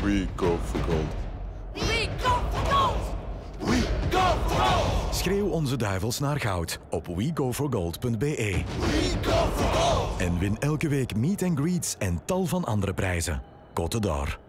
We go for gold. We go for gold! We go for gold! Schreeuw onze duivels naar goud op wegoforgold.be. We go for gold! En win elke week meet and greets en tal van andere prijzen. Côte d'Or.